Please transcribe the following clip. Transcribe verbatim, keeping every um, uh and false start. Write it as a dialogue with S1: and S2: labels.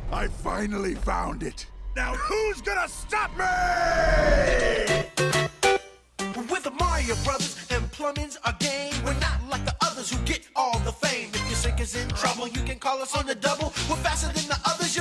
S1: I finally found it. Now who's gonna stop me?
S2: We're the Mario Brothers, and plumbing's our game. We're not like the others who get all the fame. If your sink is in trouble, you can call us on the double. We're faster than the others.